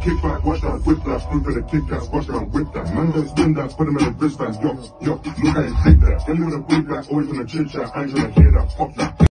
kick back, watch that, whip that, screw for the kick that, watch that, whip that. Man don't spin that, put him in a wristband, yo, look how you take that. Get me with a big back, always on a chit chat, I ain't tryna hear that, fuck that.